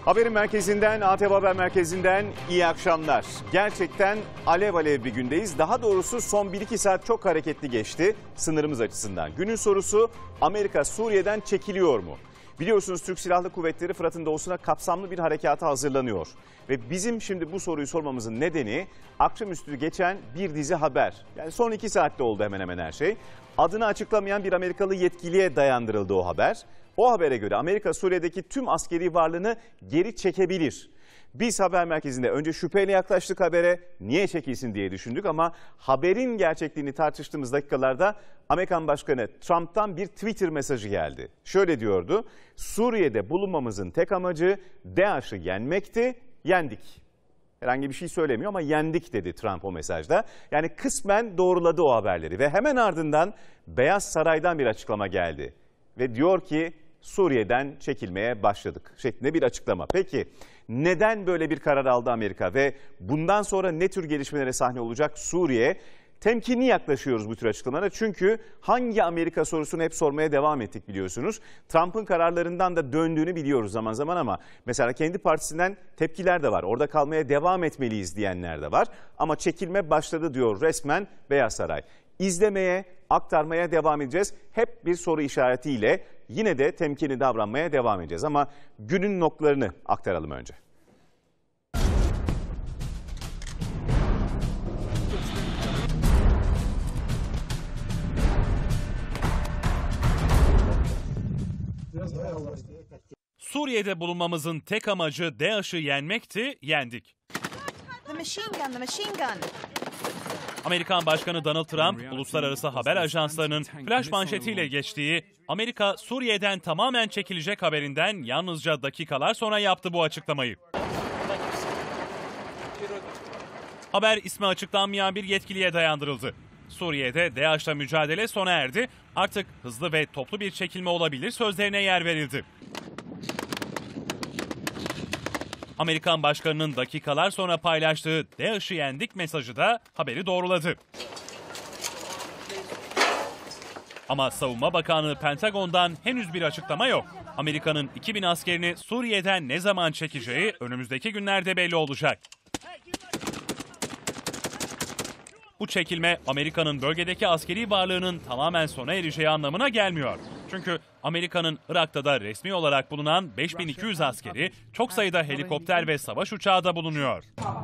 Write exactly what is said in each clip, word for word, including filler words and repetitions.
Haberin merkezinden, A T V Haber Merkezi'nden iyi akşamlar. Gerçekten alev alev bir gündeyiz. Daha doğrusu son bir iki saat çok hareketli geçti sınırımız açısından. Günün sorusu, Amerika Suriye'den çekiliyor mu? Biliyorsunuz Türk Silahlı Kuvvetleri Fırat'ın doğusuna kapsamlı bir harekata hazırlanıyor. Ve bizim şimdi bu soruyu sormamızın nedeni akşamüstü geçen bir dizi haber. Yani son iki saatte oldu hemen hemen her şey. Adını açıklamayan bir Amerikalı yetkiliye dayandırıldı o haber. O habere göre Amerika Suriye'deki tüm askeri varlığını geri çekebilir. Biz haber merkezinde önce şüpheyle yaklaştık habere, niye çekilsin diye düşündük ama haberin gerçekliğini tartıştığımız dakikalarda Amerikan Başkanı Trump'tan bir Twitter mesajı geldi. Şöyle diyordu: Suriye'de bulunmamızın tek amacı DAEŞ'ı yenmekti, yendik. Herhangi bir şey söylemiyor ama yendik dedi Trump o mesajda. Yani kısmen doğruladı o haberleri ve hemen ardından Beyaz Saray'dan bir açıklama geldi. Ve diyor ki Suriye'den çekilmeye başladık şeklinde bir açıklama. Peki neden böyle bir karar aldı Amerika ve bundan sonra ne tür gelişmelere sahne olacak Suriye? Temkinli yaklaşıyoruz bu tür açıklamalara çünkü hangi Amerika sorusunu hep sormaya devam ettik biliyorsunuz. Trump'ın kararlarından da döndüğünü biliyoruz zaman zaman ama mesela kendi partisinden tepkiler de var. Orada kalmaya devam etmeliyiz diyenler de var ama çekilme başladı diyor resmen Beyaz Saray. İzlemeye, aktarmaya devam edeceğiz. Hep bir soru işaretiyle yine de temkinli davranmaya devam edeceğiz ama günün noktalarını aktaralım önce. Suriye'de bulunmamızın tek amacı DAEŞ'ı yenmekti, yendik. The machine gun, the machine gun. Amerikan Başkanı Donald Trump, uluslararası haber ajanslarının flash manşetiyle geçtiği Amerika Suriye'den tamamen çekilecek haberinden yalnızca dakikalar sonra yaptı bu açıklamayı. Haber ismi açıklanmayan bir yetkiliye dayandırıldı. Suriye'de DAEŞ'la mücadele sona erdi, artık hızlı ve toplu bir çekilme olabilir sözlerine yer verildi. Amerikan Başkanı'nın dakikalar sonra paylaştığı DAEŞ'ı yendik mesajı da haberi doğruladı. Ama Savunma Bakanlığı Pentagon'dan henüz bir açıklama yok. Amerika'nın iki bin askerini Suriye'den ne zaman çekeceği önümüzdeki günlerde belli olacak. Bu çekilme Amerika'nın bölgedeki askeri varlığının tamamen sona ereceği anlamına gelmiyor. Çünkü Amerika'nın Irak'ta da resmi olarak bulunan beş bin iki yüz askeri, çok sayıda helikopter ve savaş uçağı da bulunuyor.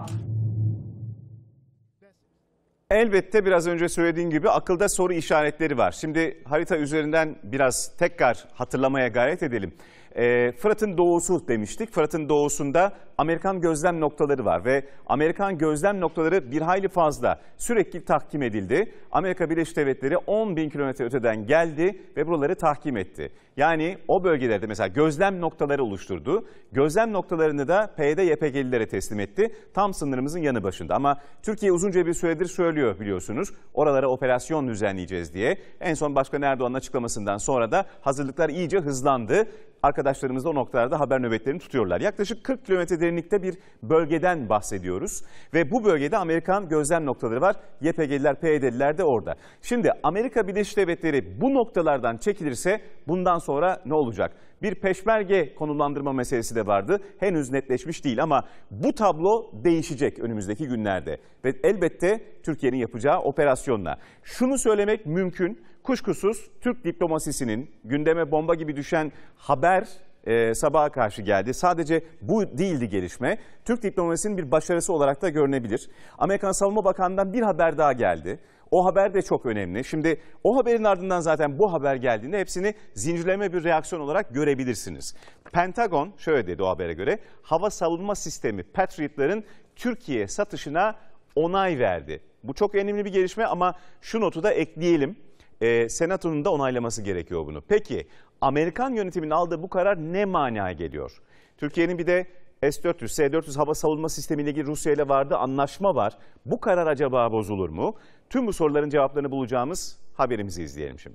Elbette biraz önce söylediğim gibi akılda soru işaretleri var. Şimdi harita üzerinden biraz tekrar hatırlamaya gayret edelim. E, Fırat'ın doğusu demiştik. Fırat'ın doğusunda Amerikan gözlem noktaları var ve Amerikan gözlem noktaları bir hayli fazla sürekli tahkim edildi. Amerika Birleşik Devletleri on bin kilometre öteden geldi ve buraları tahkim etti. Yani o bölgelerde mesela gözlem noktaları oluşturdu. Gözlem noktalarını da P Y D Y P G'lilere teslim etti. Tam sınırımızın yanı başında ama Türkiye uzunca bir süredir söylüyor biliyorsunuz. Oralara operasyon düzenleyeceğiz diye. En son Başkan Erdoğan'ın açıklamasından sonra da hazırlıklar iyice hızlandı. Arkadaşlarımız da o noktalarda haber nöbetlerini tutuyorlar. Yaklaşık kırk kilometre derinlikte bir bölgeden bahsediyoruz. Ve bu bölgede Amerikan gözlem noktaları var. Y P G'liler, P Y D'liler de orada. Şimdi Amerika Birleşik Devletleri bu noktalardan çekilirse bundan sonra ne olacak? Bir peşmerge konumlandırma meselesi de vardı. Henüz netleşmiş değil ama bu tablo değişecek önümüzdeki günlerde. Ve elbette Türkiye'nin yapacağı operasyonla. Şunu söylemek mümkün. Kuşkusuz Türk diplomasisinin gündeme bomba gibi düşen haber e, sabaha karşı geldi. Sadece bu değildi gelişme. Türk diplomasisinin bir başarısı olarak da görünebilir. Amerikan Savunma Bakanı'ndan bir haber daha geldi. O haber de çok önemli. Şimdi o haberin ardından zaten bu haber geldiğinde hepsini zincirleme bir reaksiyon olarak görebilirsiniz. Pentagon şöyle dedi o habere göre, hava savunma sistemi Patriot'ların Türkiye satışına onay verdi. Bu çok önemli bir gelişme ama şu notu da ekleyelim. E, Senato'nun da onaylaması gerekiyor bunu. Peki Amerikan yönetiminin aldığı bu karar ne manaya geliyor? Türkiye'nin bir de S dört yüz, S dört yüz hava savunma sistemiyle ilgili Rusya ile vardı anlaşma var. Bu karar acaba bozulur mu? Tüm bu soruların cevaplarını bulacağımız haberimizi izleyelim şimdi.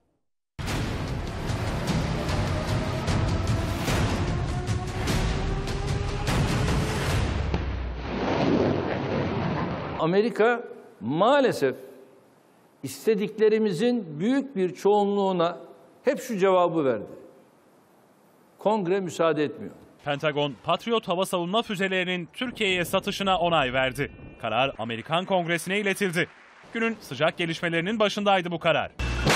Amerika maalesef istediklerimizin büyük bir çoğunluğuna hep şu cevabı verdi. Kongre müsaade etmiyor. Pentagon, Patriot hava savunma füzelerinin Türkiye'ye satışına onay verdi. Karar Amerikan Kongresi'ne iletildi. Günün sıcak gelişmelerinin başındaydı bu karar.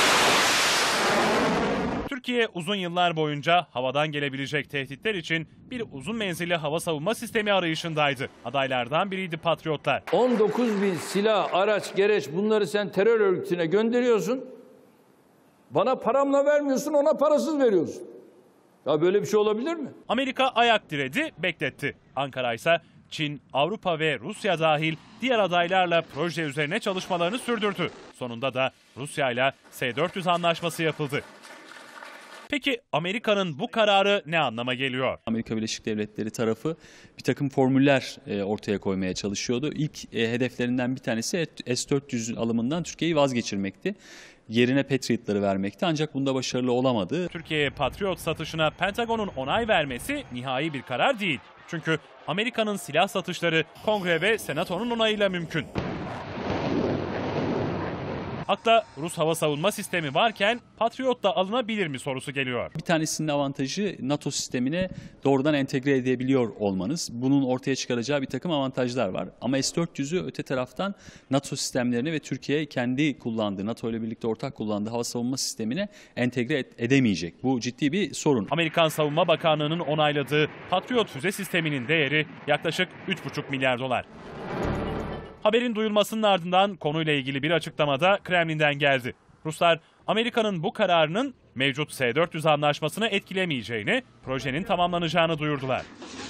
Türkiye uzun yıllar boyunca havadan gelebilecek tehditler için bir uzun menzilli hava savunma sistemi arayışındaydı. Adaylardan biriydi Patriotlar. on dokuz bin silah, araç, gereç bunları sen terör örgütüne gönderiyorsun. Bana paramla vermiyorsun, ona parasız veriyorsun. Ya böyle bir şey olabilir mi? Amerika ayak diredi, bekletti. Ankara ise Çin, Avrupa ve Rusya dahil diğer adaylarla proje üzerine çalışmalarını sürdürdü. Sonunda da Rusya ile S dört yüz anlaşması yapıldı. Peki Amerika'nın bu kararı ne anlama geliyor? Amerika Birleşik Devletleri tarafı bir takım formüller ortaya koymaya çalışıyordu. İlk hedeflerinden bir tanesi S dört yüz alımından Türkiye'yi vazgeçirmekti. Yerine Patriot'ları vermekti ancak bunda başarılı olamadı. Türkiye'ye Patriot satışına Pentagon'un onay vermesi nihai bir karar değil. Çünkü Amerika'nın silah satışları Kongre ve Senato'nun onayıyla mümkün. Akla Rus hava savunma sistemi varken Patriot da alınabilir mi sorusu geliyor. Bir tanesinin avantajı NATO sistemine doğrudan entegre edebiliyor olmanız. Bunun ortaya çıkaracağı bir takım avantajlar var. Ama S dört yüzü öte taraftan NATO sistemlerine ve Türkiye kendi kullandığı, NATO ile birlikte ortak kullandığı hava savunma sistemine entegre edemeyecek. Bu ciddi bir sorun. Amerikan Savunma Bakanlığı'nın onayladığı Patriot füze sisteminin değeri yaklaşık üç buçuk milyar dolar. Haberin duyulmasının ardından konuyla ilgili bir açıklama da Kremlin'den geldi. Ruslar Amerika'nın bu kararının mevcut S dört yüz anlaşmasını etkilemeyeceğini, projenin tamamlanacağını duyurdular.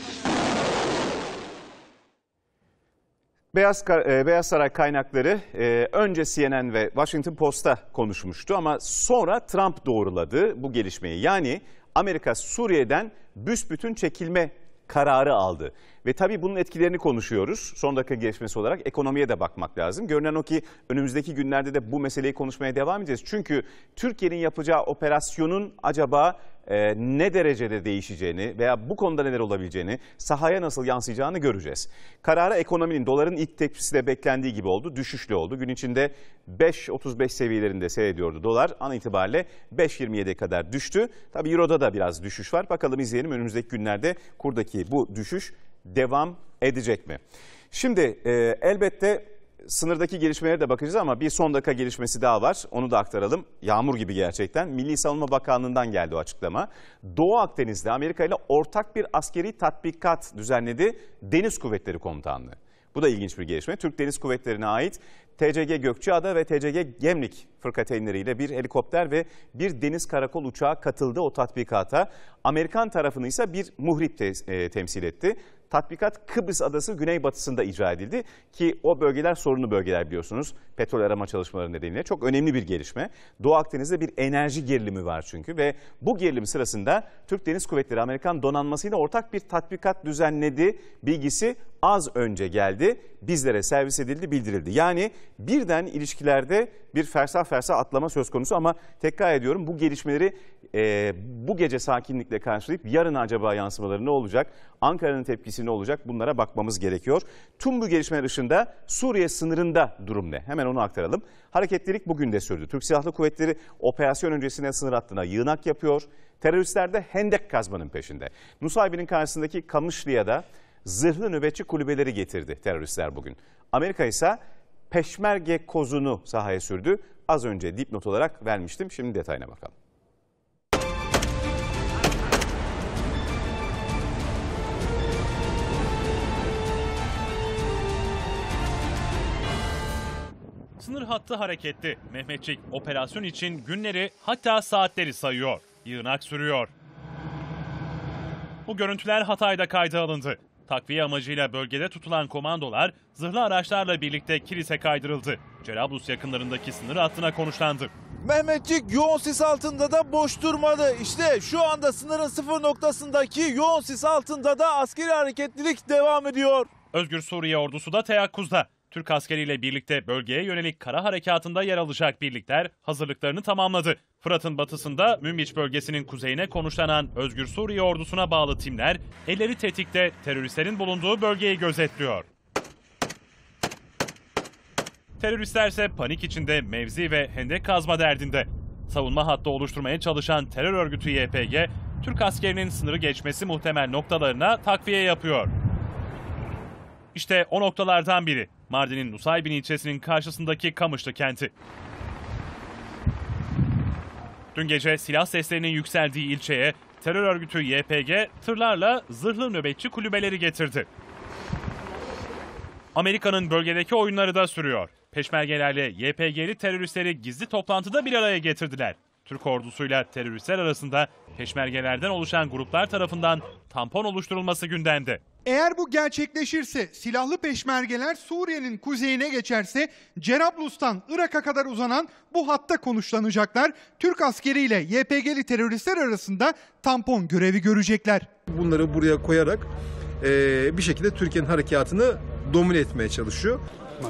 Beyaz, Beyaz Saray kaynakları önce C N N ve Washington Post'a konuşmuştu ama sonra Trump doğruladı bu gelişmeyi. Yani Amerika Suriye'den büsbütün çekilme kararı aldı. Ve tabii bunun etkilerini konuşuyoruz. Son dakika gelişmesi olarak ekonomiye de bakmak lazım. Görünen o ki önümüzdeki günlerde de bu meseleyi konuşmaya devam edeceğiz. Çünkü Türkiye'nin yapacağı operasyonun acaba e, ne derecede değişeceğini veya bu konuda neler olabileceğini, sahaya nasıl yansıyacağını göreceğiz. Karara ekonominin, doların ilk tepkisi de beklendiği gibi oldu. Düşüşlü oldu. Gün içinde beş otuz beş seviyelerinde seyrediyordu dolar. An itibariyle beş yirmi yediye kadar düştü. Tabii Euro'da da biraz düşüş var. Bakalım izleyelim önümüzdeki günlerde kurdaki bu düşüş devam edecek mi? Şimdi e, elbette sınırdaki gelişmelere de bakacağız ama bir son dakika gelişmesi daha var. Onu da aktaralım. Yağmur gibi gerçekten. Milli Savunma Bakanlığı'ndan geldi o açıklama. Doğu Akdeniz'de Amerika ile ortak bir askeri tatbikat düzenledi Deniz Kuvvetleri Komutanlığı. Bu da ilginç bir gelişme. Türk Deniz Kuvvetleri'ne ait T C G Gökçeada ve T C G Gemlik fırkateynleriyle bir helikopter ve bir deniz karakol uçağı katıldı o tatbikata. Amerikan tarafını ise bir muhrip te e, temsil etti. Tatbikat Kıbrıs Adası güneybatısında icra edildi ki o bölgeler sorunlu bölgeler biliyorsunuz. Petrol arama çalışmaları nedeniyle çok önemli bir gelişme. Doğu Akdeniz'de bir enerji gerilimi var çünkü ve bu gerilim sırasında Türk Deniz Kuvvetleri Amerikan donanmasıyla ortak bir tatbikat düzenledi bilgisi az önce geldi. Bizlere servis edildi, bildirildi. Yani birden ilişkilerde bir fersah fersah atlama söz konusu ama tekrar ediyorum bu gelişmeleri e, bu gece sakinlikle karşılayıp yarın acaba yansımaları ne olacak? Ankara'nın tepkisi ne olacak? Bunlara bakmamız gerekiyor. Tüm bu gelişmeler dışında Suriye sınırında durum ne? Hemen onu aktaralım. Hareketlilik bugün de sürdü. Türk Silahlı Kuvvetleri operasyon öncesinde sınır hattına yığınak yapıyor. Teröristler de hendek kazmanın peşinde. Nusaybin'in karşısındaki Kamışlı'ya zırhlı nöbetçi kulübeleri getirdi teröristler bugün. Amerika ise Peşmerge kozunu sahaya sürdü. Az önce dipnot olarak vermiştim. Şimdi detayına bakalım. Sınır hattı hareketli. Mehmetçik operasyon için günleri hatta saatleri sayıyor. Yığınak sürüyor. Bu görüntüler Hatay'da kayda alındı. Takviye amacıyla bölgede tutulan komandolar zırhlı araçlarla birlikte Kilis'e kaydırıldı. Cerablus yakınlarındaki sınır hattına konuşlandı. Mehmetçik yoğun sis altında da boş durmadı. İşte şu anda sınırın sıfır noktasındaki yoğun sis altında da askeri hareketlilik devam ediyor. Özgür Suriye ordusu da teyakkuzda. Türk askeriyle birlikte bölgeye yönelik kara harekatında yer alacak birlikler hazırlıklarını tamamladı. Fırat'ın batısında Münbiç bölgesinin kuzeyine konuşlanan Özgür Suriye ordusuna bağlı timler elleri tetikte teröristlerin bulunduğu bölgeyi gözetliyor. Teröristler ise panik içinde mevzi ve hendek kazma derdinde. Savunma hattı oluşturmaya çalışan terör örgütü Y P G Türk askerinin sınırı geçmesi muhtemel noktalarına takviye yapıyor. İşte o noktalardan biri Mardin'in Nusaybin ilçesinin karşısındaki Kamışlı kenti. Dün gece silah seslerinin yükseldiği ilçeye terör örgütü Y P G tırlarla zırhlı nöbetçi kulübeleri getirdi. Amerika'nın bölgedeki oyunları da sürüyor. Peşmergelerle Y P G'li teröristleri gizli toplantıda bir araya getirdiler. Türk ordusuyla teröristler arasında peşmergelerden oluşan gruplar tarafından tampon oluşturulması gündemde. Eğer bu gerçekleşirse, silahlı peşmergeler Suriye'nin kuzeyine geçerse Cerablus'tan Irak'a kadar uzanan bu hatta konuşlanacaklar. Türk askeriyle Y P G'li teröristler arasında tampon görevi görecekler. Bunları buraya koyarak e, bir şekilde Türkiye'nin harekatını domine etmeye çalışıyor.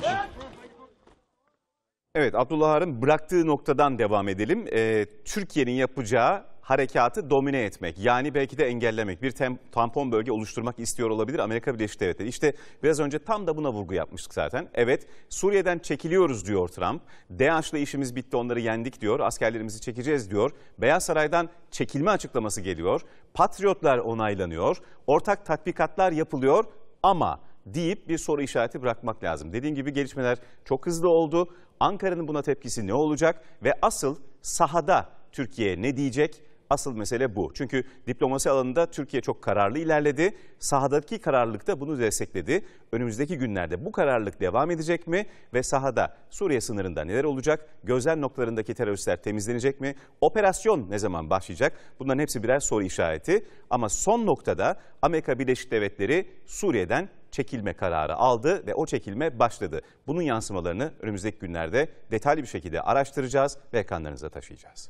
Evet, Abdullah Har'ın bıraktığı noktadan devam edelim. Ee, Türkiye'nin yapacağı harekatı domine etmek, yani belki de engellemek, bir tem, tampon bölge oluşturmak istiyor olabilir Amerika Birleşik Devletleri. İşte biraz önce tam da buna vurgu yapmıştık zaten. Evet, Suriye'den çekiliyoruz diyor Trump. DAEŞ'la işimiz bitti, onları yendik diyor. Askerlerimizi çekeceğiz diyor. Beyaz Saray'dan çekilme açıklaması geliyor. Patriotlar onaylanıyor. Ortak tatbikatlar yapılıyor ama deyip bir soru işareti bırakmak lazım. Dediğim gibi gelişmeler çok hızlı oldu. Ankara'nın buna tepkisi ne olacak ve asıl sahada Türkiye ne diyecek? Asıl mesele bu. Çünkü diplomasi alanında Türkiye çok kararlı ilerledi. Sahadaki kararlılık da bunu destekledi. Önümüzdeki günlerde bu kararlılık devam edecek mi? Ve sahada Suriye sınırında neler olacak? Gözlem noktalarındaki teröristler temizlenecek mi? Operasyon ne zaman başlayacak? Bunların hepsi birer soru işareti. Ama son noktada Amerika Birleşik Devletleri Suriye'den çekilme kararı aldı ve o çekilme başladı. Bunun yansımalarını önümüzdeki günlerde detaylı bir şekilde araştıracağız ve ekranlarınıza taşıyacağız.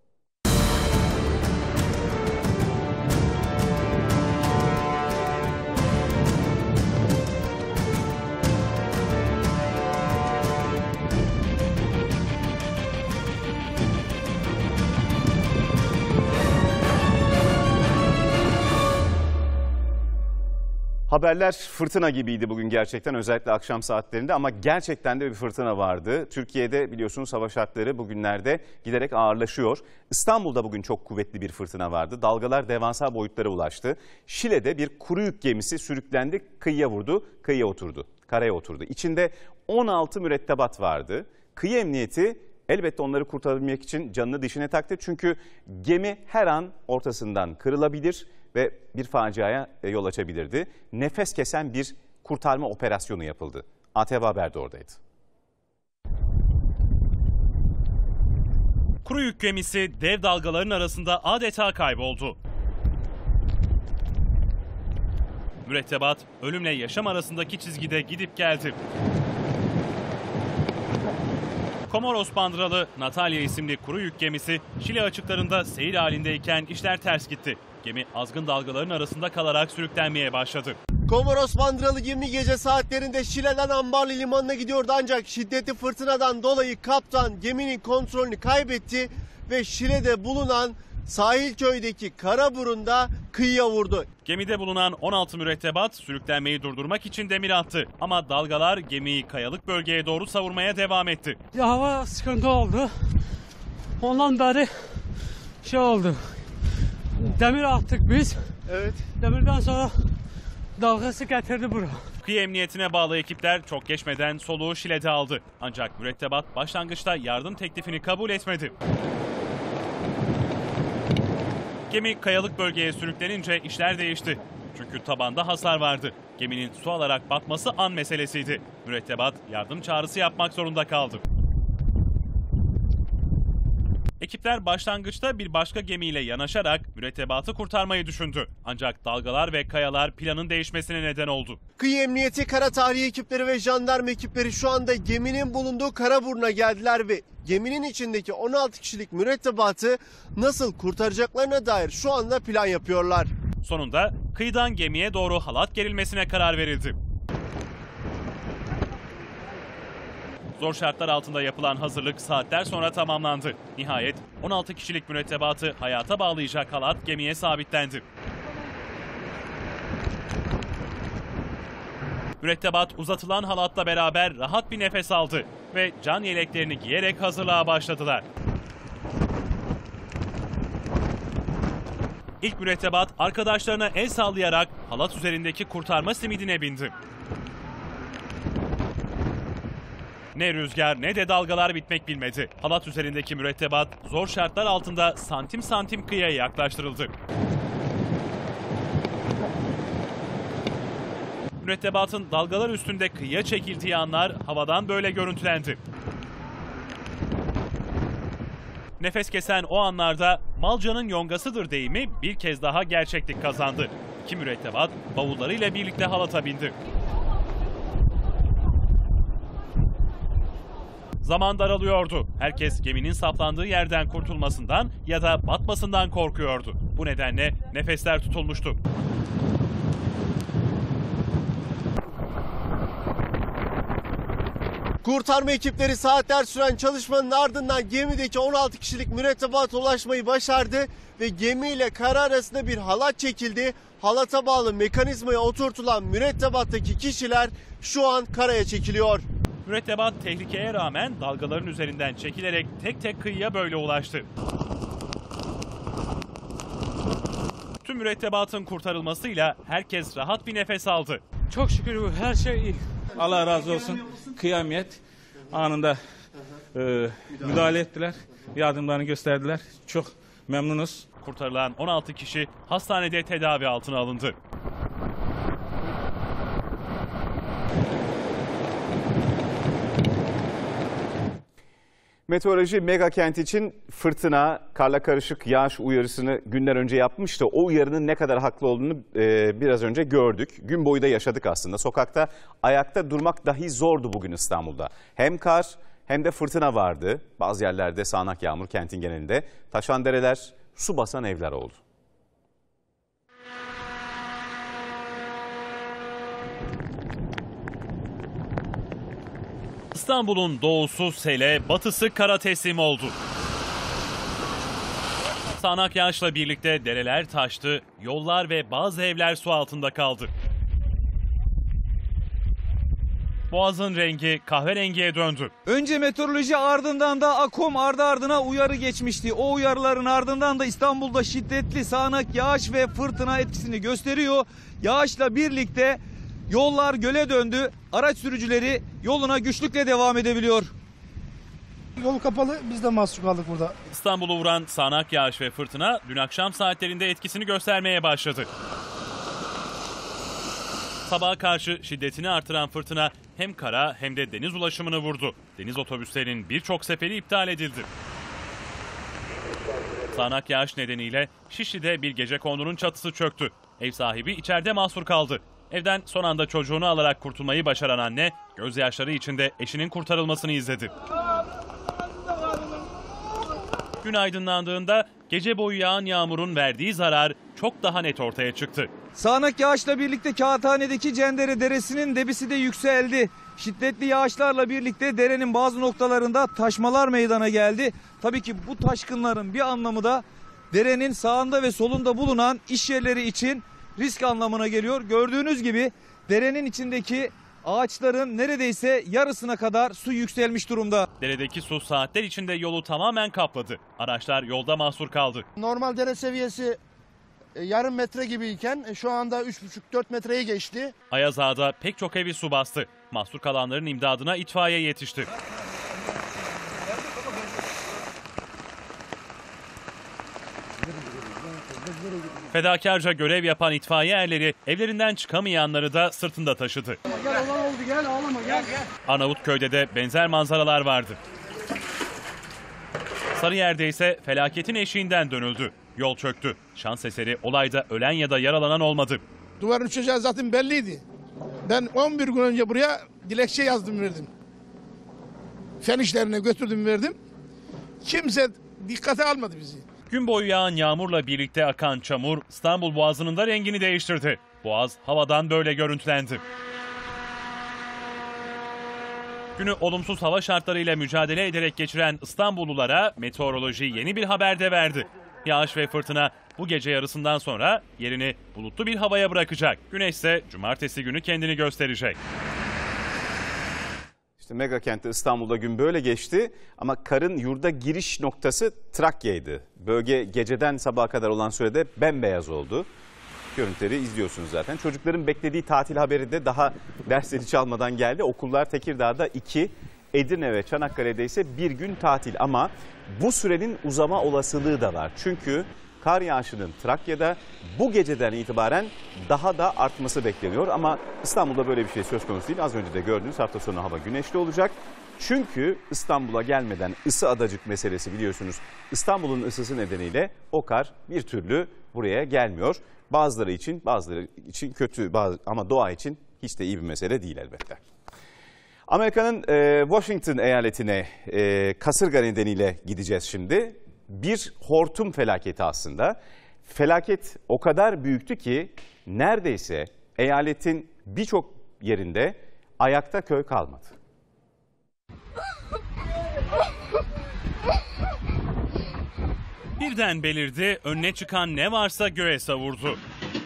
Haberler fırtına gibiydi bugün gerçekten, özellikle akşam saatlerinde, ama gerçekten de bir fırtına vardı. Türkiye'de biliyorsunuz hava şartları bugünlerde giderek ağırlaşıyor. İstanbul'da bugün çok kuvvetli bir fırtına vardı. Dalgalar devasa boyutlara ulaştı. Şile'de bir kuru yük gemisi sürüklendi, kıyıya vurdu, kıyıya oturdu, karaya oturdu. İçinde on altı mürettebat vardı. Kıyı emniyeti elbette onları kurtarabilmek için canını dişine taktı. Çünkü gemi her an ortasından kırılabilir ve bir faciaya yol açabilirdi. Nefes kesen bir kurtarma operasyonu yapıldı. A T V Haber de oradaydı. Kuru yük gemisi dev dalgaların arasında adeta kayboldu. Mürettebat ölümle yaşam arasındaki çizgide gidip geldi. Komoros bandıralı Natalya isimli kuru yük gemisi Şile açıklarında seyir halindeyken işler ters gitti. Gemi azgın dalgaların arasında kalarak sürüklenmeye başladı. Komoros bandıralı gemi gece saatlerinde Şile'den Ambarlı limanına gidiyordu, ancak şiddetli fırtınadan dolayı kaptan geminin kontrolünü kaybetti ve Şile'de bulunan sahil köydeki Karaburun'da kıyıya vurdu. Gemide bulunan on altı mürettebat sürüklenmeyi durdurmak için demir attı. Ama dalgalar gemiyi kayalık bölgeye doğru savurmaya devam etti. Ya hava sıkıntı oldu. Ondan beri şey oldu. Demir attık biz. Evet. Demirden sonra dalgası getirdi buraya. Kıyı emniyetine bağlı ekipler çok geçmeden soluğu Şile'de aldı. Ancak mürettebat başlangıçta yardım teklifini kabul etmedi. Gemi kayalık bölgeye sürüklenince işler değişti. Çünkü tabanda hasar vardı. Geminin su alarak batması an meselesiydi. Mürettebat yardım çağrısı yapmak zorunda kaldı. Ekipler başlangıçta bir başka gemiyle yanaşarak mürettebatı kurtarmayı düşündü. Ancak dalgalar ve kayalar planın değişmesine neden oldu. Kıyı emniyeti, kara tahliye ekipleri ve jandarma ekipleri şu anda geminin bulunduğu Karaburun'a geldiler ve geminin içindeki on altı kişilik mürettebatı nasıl kurtaracaklarına dair şu anda plan yapıyorlar. Sonunda kıyıdan gemiye doğru halat gerilmesine karar verildi. Zor şartlar altında yapılan hazırlık saatler sonra tamamlandı. Nihayet on altı kişilik mürettebatı hayata bağlayacak halat gemiye sabitlendi. Mürettebat uzatılan halatla beraber rahat bir nefes aldı ve can yeleklerini giyerek hazırlığa başladılar. İlk mürettebat arkadaşlarına el sallayarak halat üzerindeki kurtarma simidine bindi. Ne rüzgar ne de dalgalar bitmek bilmedi. Halat üzerindeki mürettebat zor şartlar altında santim santim kıyıya yaklaştırıldı. Mürettebatın dalgalar üstünde kıyıya çekildiği anlar havadan böyle görüntülendi. Nefes kesen o anlarda malcanın yongasıdır deyimi bir kez daha gerçeklik kazandı. İki mürettebat bavullarıyla birlikte halata bindi. Zaman daralıyordu. Herkes geminin saplandığı yerden kurtulmasından ya da batmasından korkuyordu. Bu nedenle nefesler tutulmuştu. Kurtarma ekipleri saatler süren çalışmanın ardından gemideki on altı kişilik mürettebata ulaşmayı başardı ve gemiyle kara arasında bir halat çekildi. Halata bağlı mekanizmaya oturtulan mürettebattaki kişiler şu an karaya çekiliyor. Mürettebat tehlikeye rağmen dalgaların üzerinden çekilerek tek tek kıyıya böyle ulaştı. Tüm mürettebatın kurtarılmasıyla herkes rahat bir nefes aldı. Çok şükür bu her şey iyi. Allah razı olsun. Kıyamet anında e, müdahale ettiler. Yardımlarını gösterdiler. Çok memnunuz. Kurtarılan on altı kişi hastanede tedavi altına alındı. Meteoroloji mega kent için fırtına, karla karışık yağış uyarısını günler önce yapmıştı. O uyarının ne kadar haklı olduğunu e, biraz önce gördük. Gün boyu da yaşadık aslında. Sokakta ayakta durmak dahi zordu bugün İstanbul'da. Hem kar hem de fırtına vardı. Bazı yerlerde sağanak yağmur kentin genelinde. Taşan dereler, su basan evler oldu. İstanbul'un doğusu sele, batısı kara teslim oldu. Sağanak yağışla birlikte dereler taştı, yollar ve bazı evler su altında kaldı. Boğazın rengi kahverengiye döndü. Önce meteoroloji, ardından da AKOM ardı ardına uyarı geçmişti. O uyarıların ardından da İstanbul'da şiddetli sağanak yağış ve fırtına etkisini gösteriyor. Yağışla birlikte yollar göle döndü. Araç sürücüleri yoluna güçlükle devam edebiliyor. Yol kapalı, biz de mahsur kaldık burada. İstanbul'u vuran sağanak yağış ve fırtına dün akşam saatlerinde etkisini göstermeye başladı. Sabaha karşı şiddetini artıran fırtına hem kara hem de deniz ulaşımını vurdu. Deniz otobüslerinin birçok seferi iptal edildi. Sağanak yağış nedeniyle Şişli'de bir gecekondunun çatısı çöktü. Ev sahibi içeride mahsur kaldı. Evden son anda çocuğunu alarak kurtulmayı başaran anne gözyaşları içinde eşinin kurtarılmasını izledi. Gün aydınlandığında gece boyu yağan yağmurun verdiği zarar çok daha net ortaya çıktı. Sağanak yağışla birlikte Kağıthane'deki Cendere Deresi'nin debisi de yükseldi. Şiddetli yağışlarla birlikte derenin bazı noktalarında taşmalar meydana geldi. Tabii ki bu taşkınların bir anlamı da derenin sağında ve solunda bulunan iş yerleri için risk anlamına geliyor. Gördüğünüz gibi derenin içindeki ağaçların neredeyse yarısına kadar su yükselmiş durumda. Deredeki su saatler içinde yolu tamamen kapladı. Araçlar yolda mahsur kaldı. Normal dere seviyesi yarım metre gibiyken şu anda üç buçuk dört metreyi geçti. Ayaz Ağa'da pek çok evi su bastı. Mahsur kalanların imdadına itfaiye yetişti. Fedakarca görev yapan itfaiye erleri evlerinden çıkamayanları da sırtında taşıdı. Gel olan oldu, gel ağlama gel. Arnavutköy'de de benzer manzaralar vardı. Sarıyer'de ise felaketin eşiğinden dönüldü. Yol çöktü. Şans eseri olayda ölen ya da yaralanan olmadı. Duvarın uçacağı zaten belliydi. Ben on bir gün önce buraya dilekçe yazdım verdim. Fen işlerine götürdüm verdim. Kimse dikkate almadı bizi. Gün boyu yağan yağmurla birlikte akan çamur İstanbul Boğazı'nın da rengini değiştirdi. Boğaz havadan böyle görüntülendi. Günü olumsuz hava şartlarıyla mücadele ederek geçiren İstanbullulara meteoroloji yeni bir haber de verdi. Yağış ve fırtına bu gece yarısından sonra yerini bulutlu bir havaya bırakacak. Güneş ise cumartesi günü kendini gösterecek. İşte mega kentte İstanbul'da gün böyle geçti ama karın yurda giriş noktası Trakya'ydı. Bölge geceden sabaha kadar olan sürede bembeyaz oldu. Görüntüleri izliyorsunuz zaten. Çocukların beklediği tatil haberi de daha dersleri çalmadan geldi. Okullar Tekirdağ'da iki, Edirne ve Çanakkale'de ise bir gün tatil ama bu sürenin uzama olasılığı da var. Çünkü kar yağışının Trakya'da bu geceden itibaren daha da artması bekleniyor. Ama İstanbul'da böyle bir şey söz konusu değil. Az önce de gördüğünüz hafta sonu hava güneşli olacak. Çünkü İstanbul'a gelmeden ısı adacık meselesi biliyorsunuz. İstanbul'un ısısı nedeniyle o kar bir türlü buraya gelmiyor. Bazıları için bazıları için kötü bazı, ama doğa için hiç de iyi bir mesele değil elbette. Amerika'nın e, Washington eyaletine e, kasırga nedeniyle gideceğiz şimdi. Bir hortum felaketi aslında. Felaket o kadar büyüktü ki neredeyse eyaletin birçok yerinde ayakta köy kalmadı. Birden belirdi, önüne çıkan ne varsa göğe savurdu.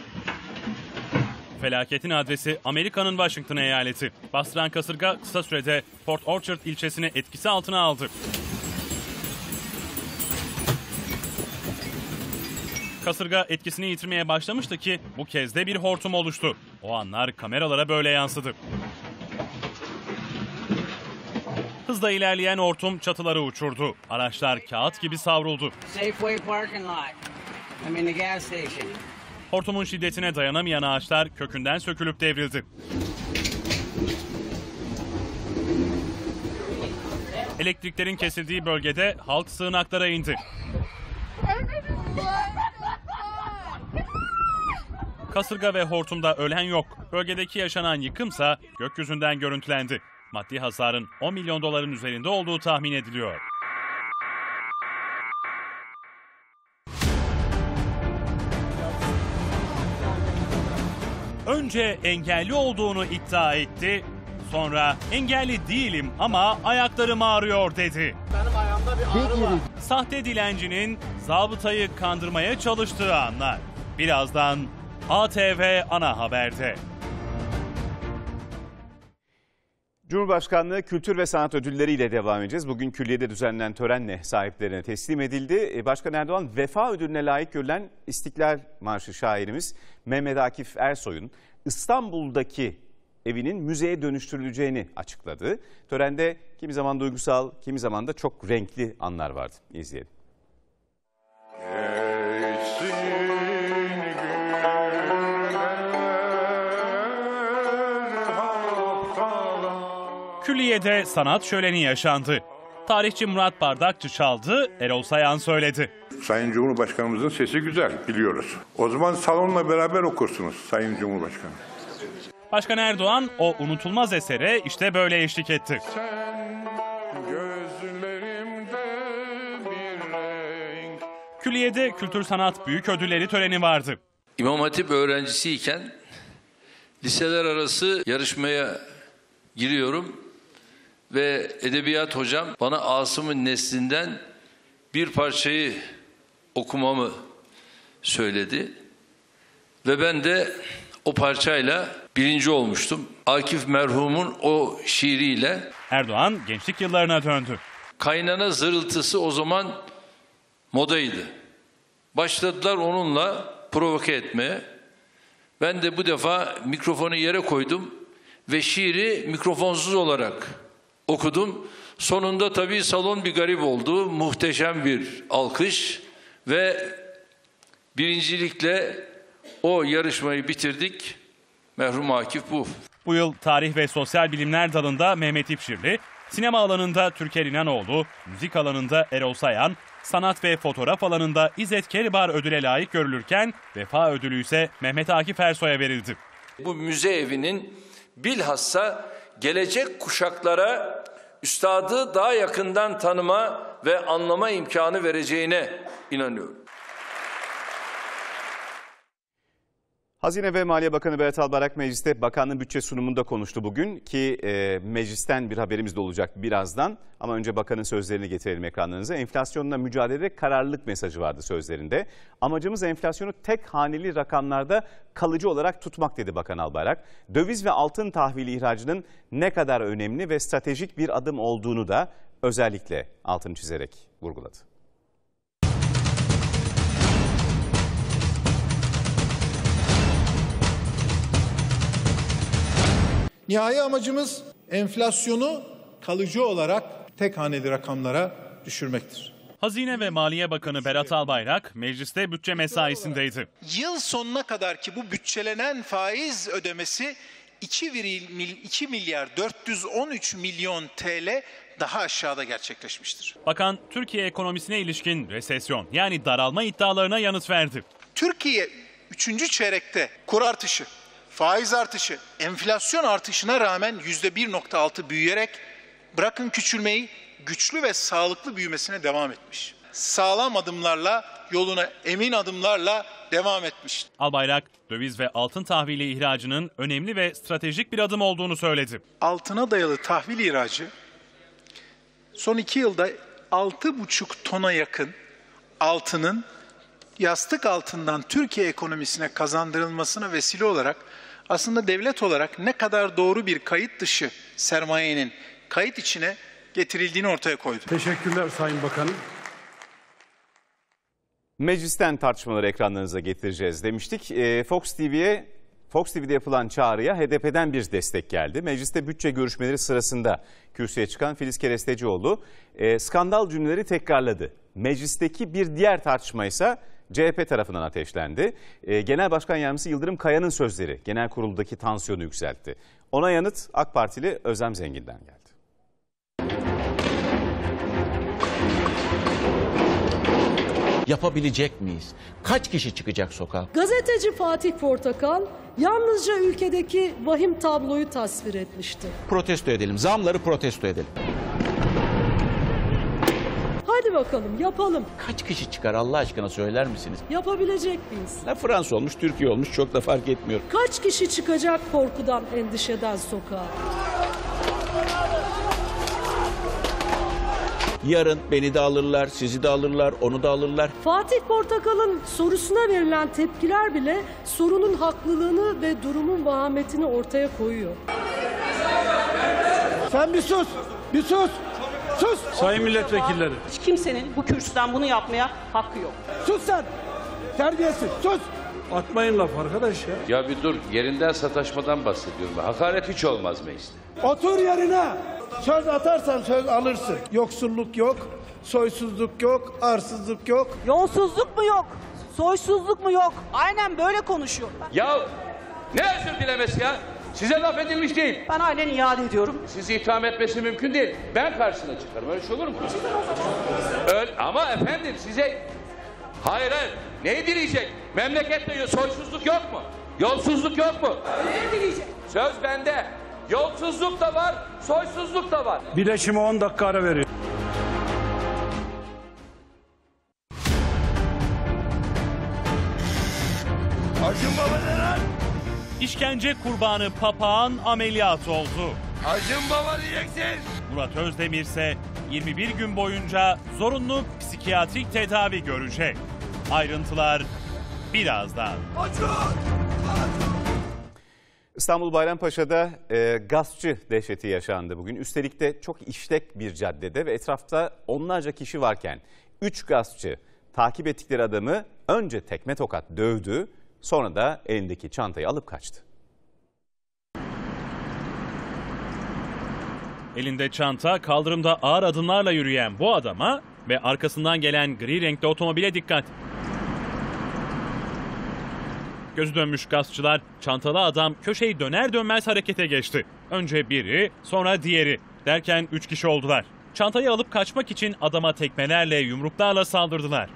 Felaketin adresi Amerika'nın Washington eyaleti. Bastıran kasırga kısa sürede Port Orchard ilçesini etkisi altına aldı. Kasırga etkisini yitirmeye başlamıştı ki bu kez de bir hortum oluştu. O anlar kameralara böyle yansıdı. Hızla ilerleyen hortum çatıları uçurdu. Araçlar kağıt gibi savruldu. Safeway parking lot. I mean the gas station. Hortumun şiddetine dayanamayan ağaçlar kökünden sökülüp devrildi. Elektriklerin kesildiği bölgede halk sığınaklara indi. Kasırga ve hortumda ölen yok. Bölgedeki yaşanan yıkımsa gökyüzünden görüntülendi. Maddi hasarın on milyon doların üzerinde olduğu tahmin ediliyor. Önce engelli olduğunu iddia etti. Sonra engelli değilim ama ayaklarım ağrıyor dedi. Benim ayağımda bir ağrı var. Sahte dilencinin zabıtayı kandırmaya çalıştığı anlar. Birazdan A T V Ana Haber'de. Cumhurbaşkanlığı Kültür ve Sanat Ödülleri ile devam edeceğiz. Bugün külliyede düzenlenen törenle sahiplerine teslim edildi. Başkan Erdoğan vefa ödülüne layık görülen İstiklal Marşı şairimiz Mehmet Akif Ersoy'un İstanbul'daki evinin müzeye dönüştürüleceğini açıkladı. Törende kimi zaman duygusal, kimi zaman da çok renkli anlar vardı. İzleyelim. Külliye'de sanat şöleni yaşandı. Tarihçi Murat Bardakçı çaldı, Erol Sayan söyledi. Sayın Cumhurbaşkanımızın sesi güzel, biliyoruz. O zaman salonla beraber okursunuz Sayın Cumhurbaşkanı. Başkan Erdoğan o unutulmaz esere işte böyle eşlik etti. Külliye'de Kültür Sanat Büyük Ödülleri töreni vardı. İmam Hatip öğrencisiyken liseler arası yarışmaya giriyorum ve edebiyat hocam bana Asım'ın Nesli'nden bir parçayı okumamı söyledi. Ve ben de o parçayla birinci olmuştum. Akif merhumun o şiiriyle. Erdoğan gençlik yıllarına döndü. Kaynana zırıltısı o zaman modaydı. Başladılar onunla provoke etmeye. Ben de bu defa mikrofonu yere koydum ve şiiri mikrofonsuz olarak okudum. Sonunda tabii salon bir garip oldu. Muhteşem bir alkış ve birincilikle o yarışmayı bitirdik. Merhum Akif bu. Bu yıl tarih ve sosyal bilimler dalında Mehmet İpşirli, sinema alanında Türker İnanoğlu, müzik alanında Erol Sayan, sanat ve fotoğraf alanında İzzet Keribar ödüle layık görülürken vefa ödülü ise Mehmet Akif Ersoy'a verildi. Bu müze evinin bilhassa gelecek kuşaklara üstadı daha yakından tanıma ve anlama imkanı vereceğine inanıyorum. Hazine ve Maliye Bakanı Berat Albayrak mecliste bakanlığın bütçe sunumunda konuştu bugün ki e, meclisten bir haberimiz de olacak birazdan. Ama önce bakanın sözlerini getirelim ekranlarınıza. Enflasyonla mücadelede kararlılık mesajı vardı sözlerinde. Amacımız enflasyonu tek haneli rakamlarda kalıcı olarak tutmak dedi Bakan Albayrak. Döviz ve altın tahvili ihracının ne kadar önemli ve stratejik bir adım olduğunu da özellikle altını çizerek vurguladı. Nihai amacımız enflasyonu kalıcı olarak tek haneli rakamlara düşürmektir. Hazine ve Maliye Bakanı Berat Albayrak mecliste bütçe mesaisindeydi. Yıl sonuna kadar ki bu bütçelenen faiz ödemesi iki milyar dört yüz on üç milyon T L daha aşağıda gerçekleşmiştir. Bakan Türkiye ekonomisine ilişkin resesyon yani daralma iddialarına yanıt verdi. Türkiye üçüncü çeyrekte kur artışı, faiz artışı, enflasyon artışına rağmen yüzde bir nokta altı büyüyerek bırakın küçülmeyi güçlü ve sağlıklı büyümesine devam etmiş. Sağlam adımlarla, yoluna emin adımlarla devam etmiş. Albayrak, döviz ve altın tahvili ihracının önemli ve stratejik bir adım olduğunu söyledi. Altına dayalı tahvil ihracı son iki yılda altı buçuk tona yakın altının yastık altından Türkiye ekonomisine kazandırılmasına vesile olarak aslında devlet olarak ne kadar doğru bir kayıt dışı sermayenin kayıt içine getirildiğini ortaya koydu. Teşekkürler Sayın Bakanım. Meclisten tartışmaları ekranlarınıza getireceğiz demiştik. E, Fox T V'ye Fox T V'de yapılan çağrıya H D P'den bir destek geldi. Mecliste bütçe görüşmeleri sırasında kürsüye çıkan Filiz Kerestecioğlu e, skandal cümleleri tekrarladı. Meclisteki bir diğer tartışma ise C H P tarafından ateşlendi. E, Genel Başkan Yardımcısı Yıldırım Kaya'nın sözleri genel kuruldaki tansiyonu yükseltti. Ona yanıt AK Partili Özlem Zengin'den geldi. Yapabilecek miyiz? Kaç kişi çıkacak sokağa? Gazeteci Fatih Portakal yalnızca ülkedeki vahim tabloyu tasvir etmişti. Protesto edelim, zamları protesto edelim. Hadi bakalım yapalım. Kaç kişi çıkar Allah aşkına söyler misiniz? Yapabilecek miyiz? Ne Fransa olmuş, Türkiye olmuş çok da fark etmiyor. Kaç kişi çıkacak korkudan, endişeden sokağa? Yarın beni de alırlar, sizi de alırlar, onu da alırlar. Fatih Portakal'ın sorusuna verilen tepkiler bile sorunun haklılığını ve durumun vahametini ortaya koyuyor. Sen bir sus, bir sus, sus. Sayın milletvekilleri. Hiç kimsenin bu kürsüden bunu yapmaya hakkı yok. Sus sen, terbiyesiz, sus. Atmayın laf arkadaş ya. Ya bir dur, yerinden sataşmadan bahsediyorum. Hakaret hiç olmaz mecliste. Otur yerine. Söz atarsan söz alırsın. Yoksulluk yok, soysuzluk yok, arsızlık yok. Yolsuzluk mu yok? Soysuzluk mu yok? Aynen böyle konuşuyor. Ya ne özür dilemesi ya? Size laf edilmiş değil. Ben halen iade ediyorum. Sizi itham etmesi mümkün değil. Ben karşısına çıkarım. Öyle şey olur mu? Öyle, ama efendim size... Hayır hayır. Neyi dileyecek? Memlekette soysuzluk yok mu? Yolsuzluk yok mu? Ne dileyecek? Söz bende. Yolsuzluk da var, soysuzluk da var. Bileşime on dakika ara veriyor. Acun Baba ne lan? İşkence kurbanı papağan ameliyat oldu. Acun Baba diyeceksin. Murat Özdemir ise yirmi bir gün boyunca zorunlu psikiyatrik tedavi görecek. Ayrıntılar birazdan. Acun! İstanbul Bayrampaşa'da e, gaspçı dehşeti yaşandı bugün. Üstelik de çok işlek bir caddede ve etrafta onlarca kişi varken üç gaspçı takip ettikleri adamı önce tekme tokat dövdü, sonra da elindeki çantayı alıp kaçtı. Elinde çanta, kaldırımda ağır adımlarla yürüyen bu adama ve arkasından gelen gri renkli otomobile dikkat. Gözü dönmüş gaspçılar, çantalı adam köşeyi döner dönmez harekete geçti. Önce biri, sonra diğeri derken üç kişi oldular. Çantayı alıp kaçmak için adama tekmelerle, yumruklarla saldırdılar.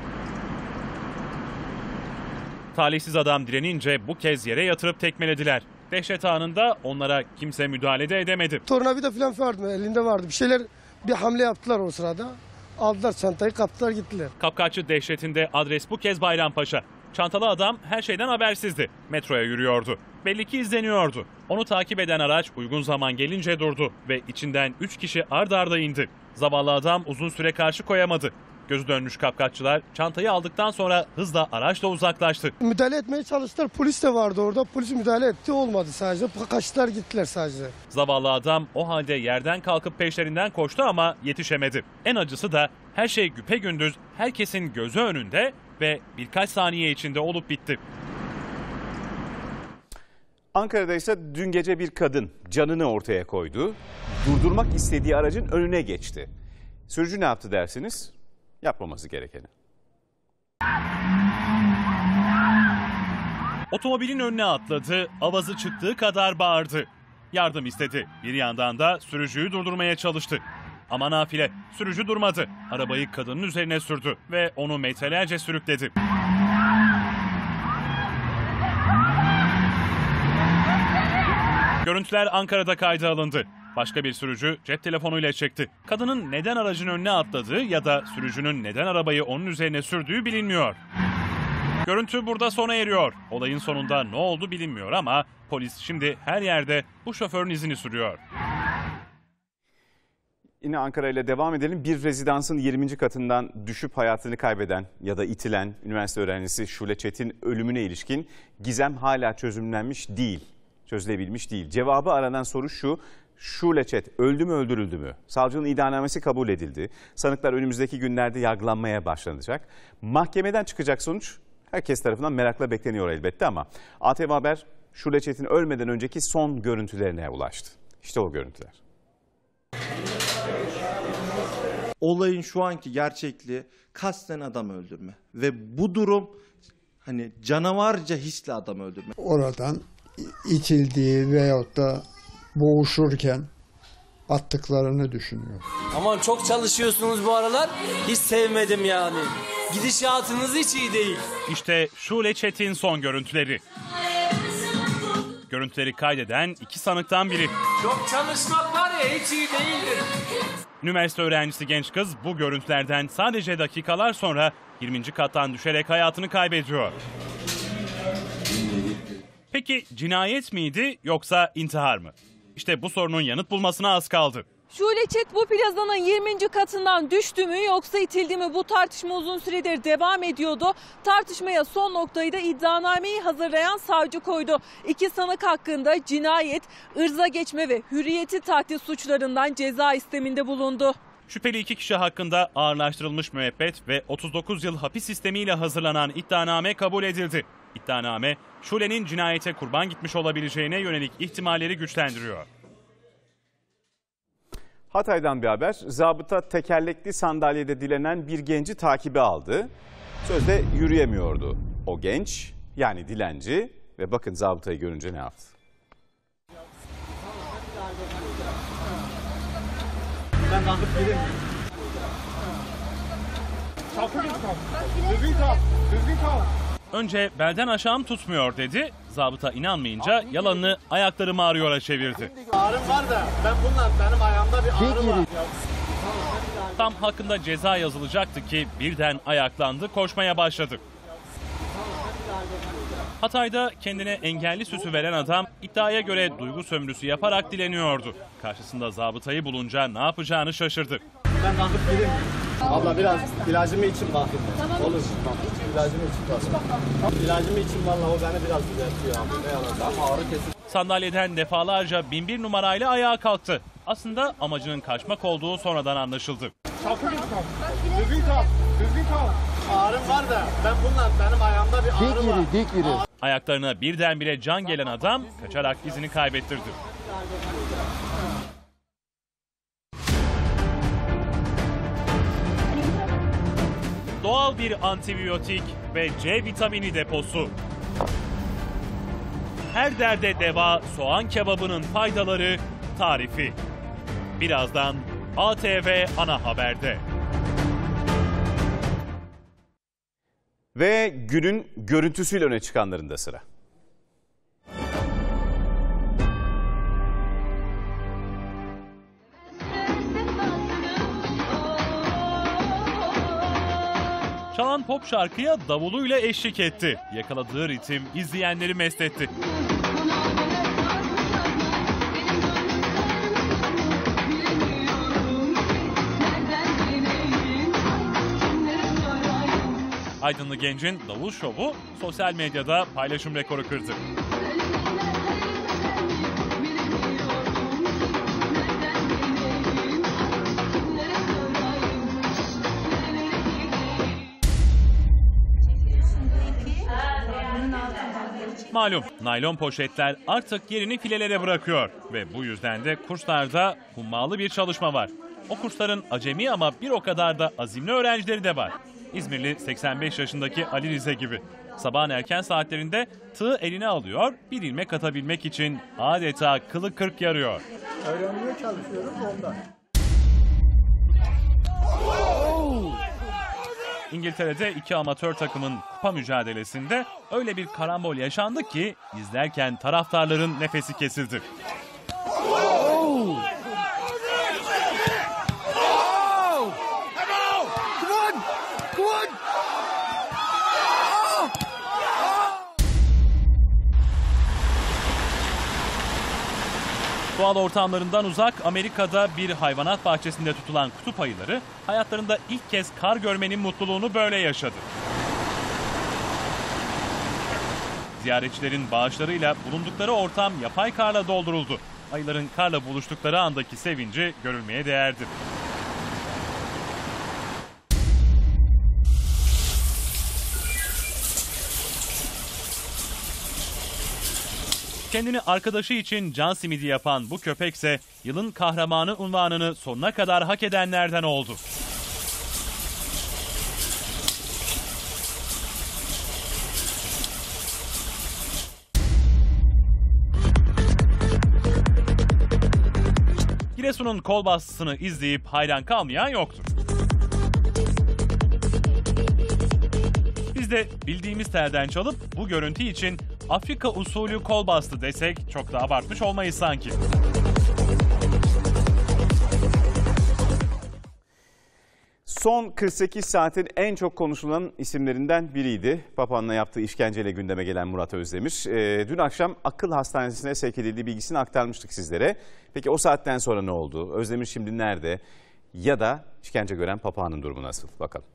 Talihsiz adam direnince bu kez yere yatırıp tekmelediler. Dehşet anında onlara kimse müdahale de edemedi. Tornavida falan vardı, elinde vardı. Bir şeyler, bir hamle yaptılar o sırada. Aldılar çantayı, kaptılar gittiler. Kapkaççı dehşetinde adres bu kez Bayrampaşa. Çantalı adam her şeyden habersizdi. Metroya yürüyordu. Belli ki izleniyordu. Onu takip eden araç uygun zaman gelince durdu ve içinden üç kişi ard arda indi. Zavallı adam uzun süre karşı koyamadı. Gözü dönmüş kapkaççılar çantayı aldıktan sonra hızla araçla uzaklaştı. Müdahale etmeye çalıştılar. Polis de vardı orada. Polis müdahale etti. Olmadı sadece. Kaçtılar gittiler sadece. Zavallı adam o halde yerden kalkıp peşlerinden koştu ama yetişemedi. En acısı da her şey güpegündüz herkesin gözü önünde ve birkaç saniye içinde olup bitti. Ankara'da ise dün gece bir kadın canını ortaya koydu. Durdurmak istediği aracın önüne geçti. Sürücü ne yaptı dersiniz? Yapmaması gerekeni. Otomobilin önüne atladı, avazı çıktığı kadar bağırdı. Yardım istedi. Bir yandan da sürücüyü durdurmaya çalıştı. Ama nafile, sürücü durmadı. Arabayı kadının üzerine sürdü ve onu metrelerce sürükledi. Görüntüler Ankara'da kayda alındı. Başka bir sürücü cep telefonuyla çekti. Kadının neden aracın önüne atladığı ya da sürücünün neden arabayı onun üzerine sürdüğü bilinmiyor. Görüntü burada sona eriyor. Olayın sonunda ne oldu bilinmiyor ama polis şimdi her yerde bu şoförün izini sürüyor. Yine Ankara ile devam edelim. Bir rezidansın yirminci katından düşüp hayatını kaybeden ya da itilen üniversite öğrencisi Şule Çetin ölümüne ilişkin gizem hala çözümlenmiş değil. Çözülebilmiş değil. Cevabı aranan soru şu: Şule Çet öldü mü öldürüldü mü? Savcının iddianamesi kabul edildi. Sanıklar önümüzdeki günlerde yargılanmaya başlanacak. Mahkemeden çıkacak sonuç herkes tarafından merakla bekleniyor elbette ama A T V Haber Şule Çet'in ölmeden önceki son görüntülerine ulaştı. İşte o görüntüler. Olayın şu anki gerçekliği kasten adam öldürme ve bu durum hani canavarca hisle adam öldürme. Oradan itildiği veyahut da boğuşurken attıklarını düşünüyor. Aman çok çalışıyorsunuz bu aralar. Hiç sevmedim yani. Gidişatınız hiç iyi değil. İşte Şule Çet'in son görüntüleri. Görüntüleri kaydeden iki sanıktan biri. Çok çalışmak var ya hiç iyi değildir. Üniversite öğrencisi genç kız bu görüntülerden sadece dakikalar sonra yirminci kattan düşerek hayatını kaybediyor. Peki cinayet miydi yoksa intihar mı? İşte bu sorunun yanıt bulmasına az kaldı. Şule Çet bu plazanın yirminci katından düştü mü yoksa itildi mi? Bu tartışma uzun süredir devam ediyordu. Tartışmaya son noktayı da iddianameyi hazırlayan savcı koydu. İki sanık hakkında cinayet, ırza geçme ve hürriyeti tahdit suçlarından ceza isteminde bulundu. Şüpheli iki kişi hakkında ağırlaştırılmış müebbet ve otuz dokuz yıl hapis sistemiyle hazırlanan iddianame kabul edildi. İddianame, Şule'nin cinayete kurban gitmiş olabileceğine yönelik ihtimalleri güçlendiriyor. Hatay'dan bir haber. Zabıta tekerlekli sandalyede dilenen bir genci takibe aldı. Sözde yürüyemiyordu o genç, yani dilenci, ve bakın zabıtayı görünce ne yaptı? Ben kalkıp geleyim mi? Kalkın kalk. Düzgün kalk. Düzgün kalk. Önce belden aşağım tutmuyor dedi. Zabıta inanmayınca yalanını ayaklarımı ağrıyora çevirdi. Ağrım var da ben bundan benim ayağımda bir ağrı var. Tam hakkında ceza yazılacaktı ki birden ayaklandı, koşmaya başladı. Hatay'da kendine engelli süsü veren adam iddiaya göre duygu sömürüsü yaparak dileniyordu. Karşısında zabıtayı bulunca ne yapacağını şaşırdı. Ben kalkıp geleyim mi? Abla biraz ilacımı için bakayım. Tamam. Olur. Bak, ilacımı için bakayım. İlacımı için vallahi o beni biraz düzeltiyor abi. Ne yalan. Ama ağrı kesin. Sandalyeden defalarca bin bir numarayla ayağa kalktı. Aslında amacının kaçmak olduğu sonradan anlaşıldı. Kalkın kalk. Düzgün kalk. Düzgün kalk. Ağrım var da ben bundan benim ayağımda bir ağrı var. Dik iri, dik iri. Ayaklarına birdenbire can gelen adam kaçarak izini kaybettirdi. Doğal bir antibiyotik ve C vitamini deposu. Her derde deva soğan kebabının faydaları, tarifi. Birazdan A T V Ana Haber'de. Ve günün görüntüsüyle öne çıkanlarında sıra. Çalan pop şarkıya davuluyla eşlik etti. Yakaladığı ritim izleyenleri mest etti. Aydınlı Genc'in davul şovu sosyal medyada paylaşım rekoru kırdı. Malum naylon poşetler artık yerini filelere bırakıyor ve bu yüzden de kurslarda hummalı bir çalışma var. O kursların acemi ama bir o kadar da azimli öğrencileri de var. İzmirli seksen beş yaşındaki Ali Rize gibi. Sabahın erken saatlerinde tığı eline alıyor, bir ilmek atabilmek için adeta kılı kırk yarıyor. Öğrenmeye çalışıyorum ondan. İngiltere'de iki amatör takımın kupa mücadelesinde öyle bir karambol yaşandı ki izlerken taraftarların nefesi kesildi. Doğal ortamlarından uzak Amerika'da bir hayvanat bahçesinde tutulan kutup ayıları hayatlarında ilk kez kar görmenin mutluluğunu böyle yaşadı. Ziyaretçilerin bağışlarıyla bulundukları ortam yapay karla dolduruldu. Ayıların karla buluştukları andaki sevinci görülmeye değerdi. Kendini arkadaşı için can simidi yapan bu köpekse yılın kahramanı unvanını sonuna kadar hak edenlerden oldu. Giresun'un kol bastısını izleyip hayran kalmayan yoktur. Biz de bildiğimiz telden çalıp bu görüntü için Afrika usulü kol bastı desek çok da abartmış olmayız sanki. Son kırk sekiz saatin en çok konuşulan isimlerinden biriydi. Papağan'la yaptığı işkenceyle gündeme gelen Murat Özdemir. Ee, dün akşam akıl hastanesine sevk edildiği bilgisini aktarmıştık sizlere. Peki o saatten sonra ne oldu? Özdemir şimdi nerede? Ya da işkence gören Papağan'ın durumu nasıl? Bakalım.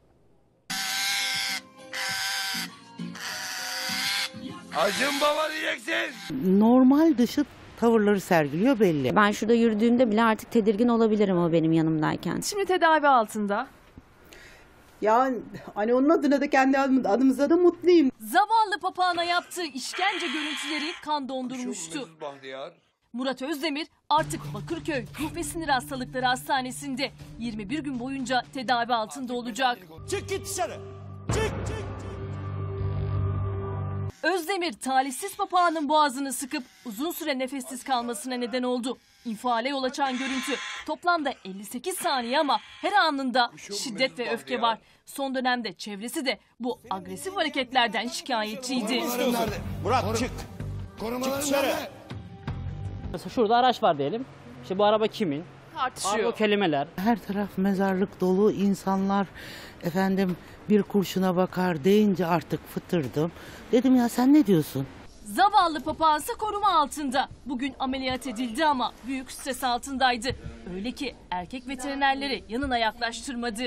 Acım baba diyeceksin. Normal dışı tavırları sergiliyor belli. Ben şurada yürüdüğümde bile artık tedirgin olabilirim o benim yanımdayken. Şimdi tedavi altında. Ya hani onun adına da kendi adımıza da mutluyum. Zavallı papağana yaptığı işkence görüntüleri kan dondurmuştu. Murat Özdemir artık Bakırköy Ruh ve Sinir Hastalıkları Hastanesi'nde yirmi bir gün boyunca tedavi altında olacak. Çık git dışarı. Çık çık. Özdemir talihsiz papağanın boğazını sıkıp uzun süre nefessiz kalmasına neden oldu. İnfiale yol açan görüntü toplamda elli sekiz saniye ama her anında şiddet ve öfke var. Son dönemde çevresi de bu agresif hareketlerden şikayetçiydi. Murat çık. Çık dışarı. Mesela şurada araç var diyelim. İşte bu araba kimin? Tartışıyor. O kelimeler. Her taraf mezarlık dolu, insanlar efendim bir kurşuna bakar deyince artık fıtırdım. Dedim ya sen ne diyorsun? Zavallı papağansa koruma altında. Bugün ameliyat edildi ama büyük stres altındaydı. Öyle ki erkek veterinerleri yanına yaklaştırmadı.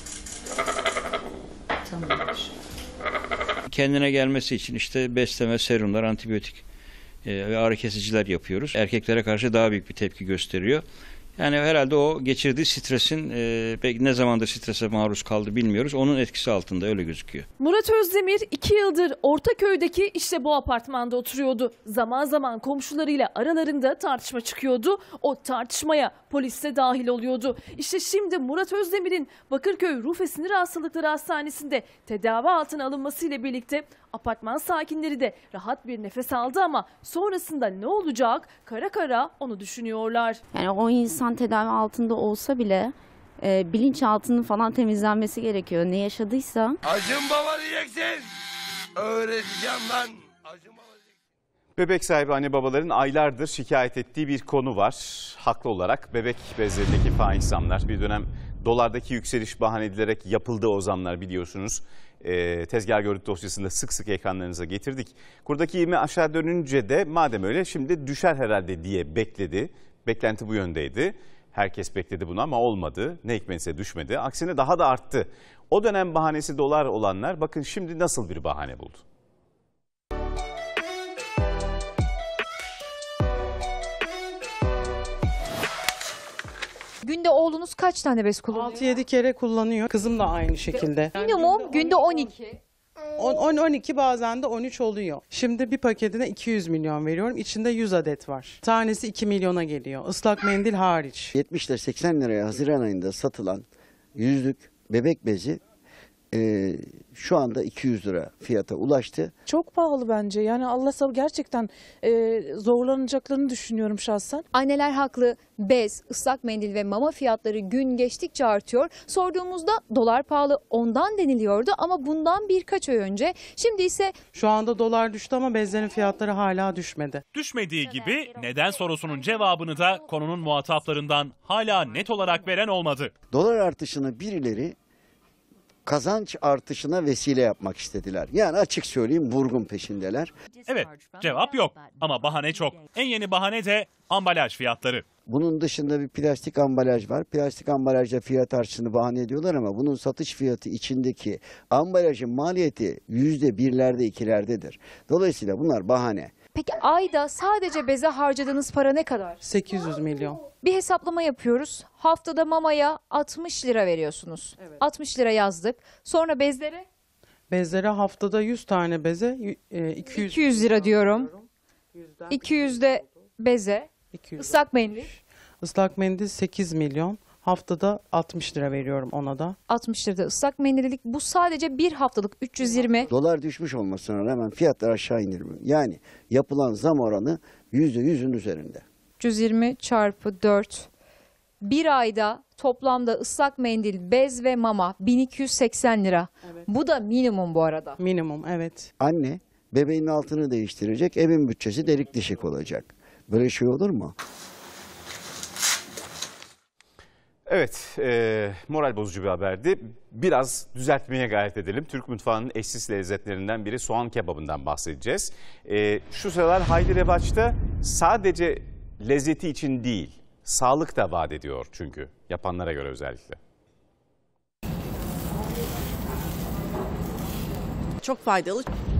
Kendine gelmesi için işte besleme, serumlar, antibiyotik e, ve ağrı kesiciler yapıyoruz. Erkeklere karşı daha büyük bir tepki gösteriyor. Yani herhalde o geçirdiği stresin e, ne zamandır strese maruz kaldı bilmiyoruz. Onun etkisi altında öyle gözüküyor. Murat Özdemir iki yıldır Ortaköy'deki işte bu apartmanda oturuyordu. Zaman zaman komşularıyla aralarında tartışma çıkıyordu. O tartışmaya polis de dahil oluyordu. İşte şimdi Murat Özdemir'in Bakırköy Ruh ve Sinir Hastalıkları Hastanesi'nde tedavi altına alınmasıyla birlikte apartman sakinleri de rahat bir nefes aldı ama sonrasında ne olacak kara kara onu düşünüyorlar. Yani o insan tedavi altında olsa bile e, bilinçaltının falan temizlenmesi gerekiyor. Ne yaşadıysa. Acım baba diyeceksin. Öğreteceğim ben. Acım baba diyeceksin. Bebek sahibi anne babaların aylardır şikayet ettiği bir konu var. Haklı olarak bebek bezlerindeki fahiş zamlar bir dönem Dolardaki yükseliş bahane edilerek yapıldı o zamlar biliyorsunuz. E, tezgah görüntü dosyasında sık sık ekranlarınıza getirdik. Kurdaki ivme aşağı dönünce de madem öyle şimdi düşer herhalde diye bekledi. Beklenti bu yöndeydi. Herkes bekledi bunu ama olmadı. Ne hikmetse düşmedi. Aksine daha da arttı. O dönem bahanesi dolar olanlar bakın şimdi nasıl bir bahane buldu. Günde oğlunuz kaç tane bez kullanıyor? altı yedi kere kullanıyor. Kızım da aynı şekilde. Minimum günde on iki. on on iki bazen de on üç oluyor. Şimdi bir paketine iki yüz milyon veriyorum. İçinde yüz adet var. Tanesi iki milyona geliyor. Islak mendil hariç. yetmiş lira seksen liraya Haziran ayında satılan yüzlük bebek bezi e, şu anda iki yüz lira fiyata ulaştı. Çok pahalı bence. Yani Allah sabır gerçekten e, zorlanacaklarını düşünüyorum şahsen. Anneler haklı. Bez, ıslak mendil ve mama fiyatları gün geçtikçe artıyor. Sorduğumuzda dolar pahalı ondan deniliyordu ama bundan birkaç ay önce. Şimdi ise şu anda dolar düştü ama bezlerin fiyatları hala düşmedi. Düşmediği gibi neden sorusunun cevabını da konunun muhataplarından hala net olarak veren olmadı. Dolar artışını birileri kazanç artışına vesile yapmak istediler. Yani açık söyleyeyim vurgun peşindeler. Evet, cevap yok ama bahane çok. En yeni bahane de ambalaj fiyatları. Bunun dışında bir plastik ambalaj var. Plastik ambalajda fiyat artışını bahane ediyorlar ama bunun satış fiyatı içindeki ambalajın maliyeti yüzde birlerde ikilerdedir. Dolayısıyla bunlar bahane. peki ayda sadece beze harcadığınız para ne kadar? sekiz yüz milyon. Bir hesaplama yapıyoruz. Haftada mamaya altmış lira veriyorsunuz. Evet. altmış lira yazdık. Sonra bezlere? Bezlere haftada yüz tane beze e, iki yüz, iki yüz lira diyorum. iki yüz de beze. Islak mendil. Islak mendil sekiz milyon. Haftada altmış lira veriyorum ona da. altmış lirada ıslak mendillik. Bu sadece bir haftalık üç yüz yirmi. Dolar düşmüş olmasına rağmen fiyatlar aşağı indirmiyor. Yani yapılan zam oranı yüzde yüzün üzerinde. üç yüz yirmi çarpı dört. Bir ayda toplamda ıslak mendil, bez ve mama bin iki yüz seksen lira. Evet. Bu da minimum bu arada. Minimum, evet. Anne bebeğin altını değiştirecek, evin bütçesi delik deşik olacak. Böyle şey olur mu? Evet, e, moral bozucu bir haberdi. Biraz düzeltmeye gayret edelim. Türk mutfağının eşsiz lezzetlerinden biri soğan kebabından bahsedeceğiz. E, şu sıralar hayli revaçta, sadece lezzeti için değil, sağlık da vaat ediyor çünkü yapanlara göre özellikle. Çok faydalı.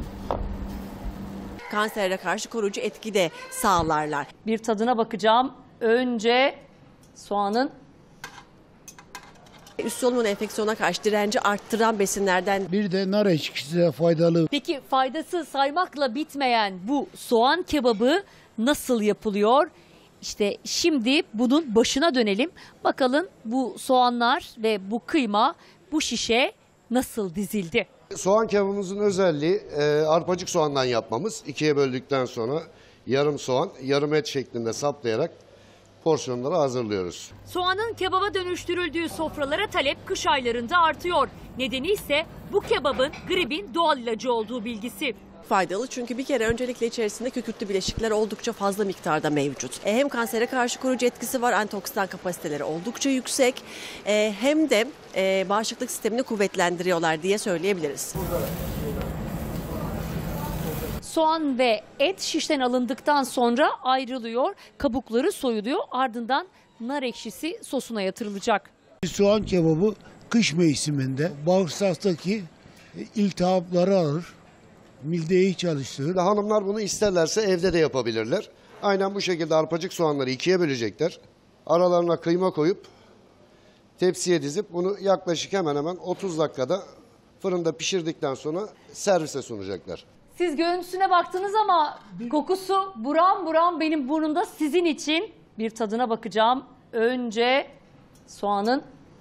Kansere karşı koruyucu etki de sağlarlar. Bir tadına bakacağım. Önce soğanın. Üst solunum enfeksiyona karşı direnci arttıran besinlerden. Bir de nar ekşisi de faydalı. Peki faydası saymakla bitmeyen bu soğan kebabı nasıl yapılıyor? İşte şimdi bunun başına dönelim. Bakalım bu soğanlar ve bu kıyma bu şişe nasıl dizildi? Soğan kebabımızın özelliği e, arpacık soğandan yapmamız. İkiye böldükten sonra yarım soğan, yarım et şeklinde saplayarak porsiyonları hazırlıyoruz. Soğanın kebaba dönüştürüldüğü sofralara talep kış aylarında artıyor. Nedeni ise bu kebabın gribin doğal ilacı olduğu bilgisi. Faydalı çünkü bir kere öncelikle içerisinde kükürtlü bileşikler oldukça fazla miktarda mevcut. E, hem kansere karşı koruyucu etkisi var, antioksidan kapasiteleri oldukça yüksek. E, hem de e, bağışıklık sistemini kuvvetlendiriyorlar diye söyleyebiliriz. Soğan ve et şişten alındıktan sonra ayrılıyor, kabukları soyuluyor, ardından nar ekşisi sosuna yatırılacak. Soğan kebabı kış mevsiminde bağırsaktaki iltihapları alır, mideyi çalıştırır. Hanımlar bunu isterlerse evde de yapabilirler. Aynen bu şekilde arpacık soğanları ikiye bölecekler. Aralarına kıyma koyup tepsiye dizip bunu yaklaşık hemen hemen otuz dakikada fırında pişirdikten sonra servise sunacaklar. Siz görüntüsüne baktınız ama kokusu buram buram benim burnumda. Sizin için bir tadına bakacağım. Önce soğanın.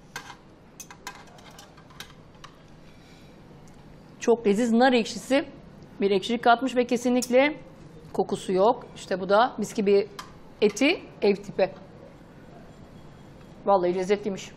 Çok leziz nar ekşisi. Bir ekşilik katmış ve kesinlikle kokusu yok. İşte bu da mis gibi eti ev tipi. Vallahi lezzetliymiş.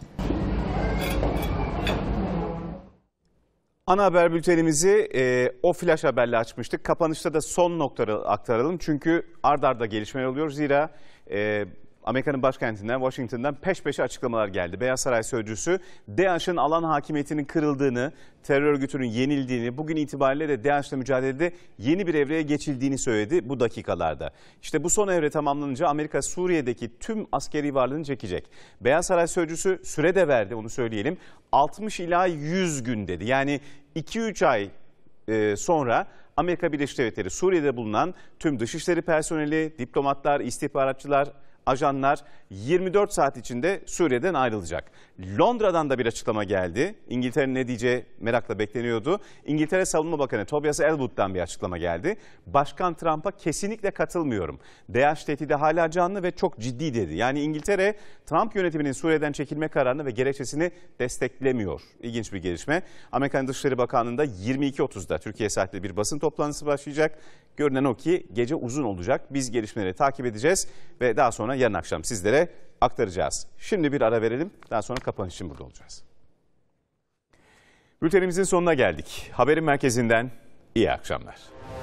Ana haber bültenimizi e, o flash haberle açmıştık. Kapanışta da son noktaları aktaralım. Çünkü ard arda gelişmeler oluyor. Zira e, Amerika'nın başkentinden, Washington'dan peş peşe açıklamalar geldi. Beyaz Saray sözcüsü DAEŞ'in alan hakimiyetinin kırıldığını, terör örgütünün yenildiğini, bugün itibariyle de DAEŞ'le mücadelede yeni bir evreye geçildiğini söyledi bu dakikalarda. İşte bu son evre tamamlanınca Amerika Suriye'deki tüm askeri varlığını çekecek. Beyaz Saray sözcüsü süre de verdi, onu söyleyelim. altmış ila yüz gün dedi. Yani iki üç ay e, sonra Amerika Birleşik Devletleri Suriye'de bulunan tüm dışişleri personeli, diplomatlar, istihbaratçılar, ajanlar yirmi dört saat içinde Suriye'den ayrılacak. Londra'dan da bir açıklama geldi. İngiltere'nin ne diyeceği merakla bekleniyordu. İngiltere Savunma Bakanı Tobias Ellwood'dan bir açıklama geldi. Başkan Trump'a kesinlikle katılmıyorum. DAEŞ tehdidi hala canlı ve çok ciddi dedi. Yani İngiltere Trump yönetiminin Suriye'den çekilme kararını ve gerekçesini desteklemiyor. İlginç bir gelişme. Amerikan Dışişleri Bakanlığı'nda yirmi iki otuzda Türkiye saatli bir basın toplantısı başlayacak. Görünen o ki gece uzun olacak. Biz gelişmeleri takip edeceğiz ve daha sonra yarın akşam sizlere aktaracağız. Şimdi bir ara verelim. Daha sonra kapanış için burada olacağız. Bültenimizin sonuna geldik. Haberin merkezinden iyi akşamlar.